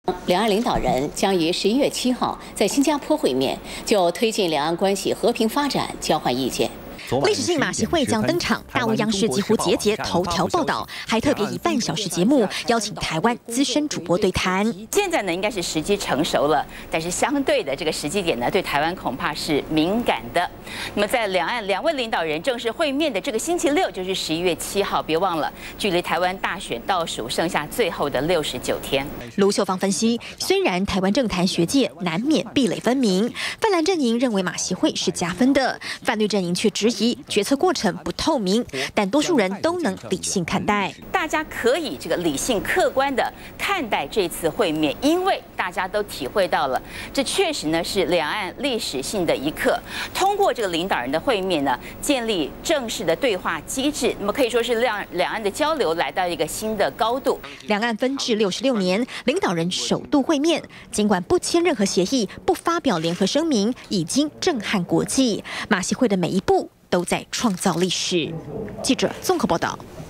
两岸领导人将于11月7号在新加坡会面，就推进两岸关系和平发展交换意见。 历史性马习会将登场，大陆央视几乎节节头条报道，还特别以半小时节目邀请台湾资深主播对谈。 现在呢，应该是时机成熟了，但是相对的这个时机点呢，对台湾恐怕是敏感的。那么在两岸两位领导人正式会面的这个星期六，就是11月7号，别忘了，距离台湾大选倒数剩下最后的69天。 卢秀芳分析，虽然台湾政坛学界难免壁垒分明，泛蓝阵营认为马习会是加分的，泛绿阵营却质疑。 决策过程不透明，但多数人都能理性看待。 大家可以这个理性客观的看待这次会面，因为大家都体会到了，这确实呢是两岸历史性的一刻。通过这个领导人的会面呢，建立正式的对话机制，那么可以说是让两岸的交流来到一个新的高度。 两岸分治66年，领导人首度会面，尽管不签任何协议，不发表联合声明，已经震撼国际。马习会的每一步。 都在创造历史。记者综合报道。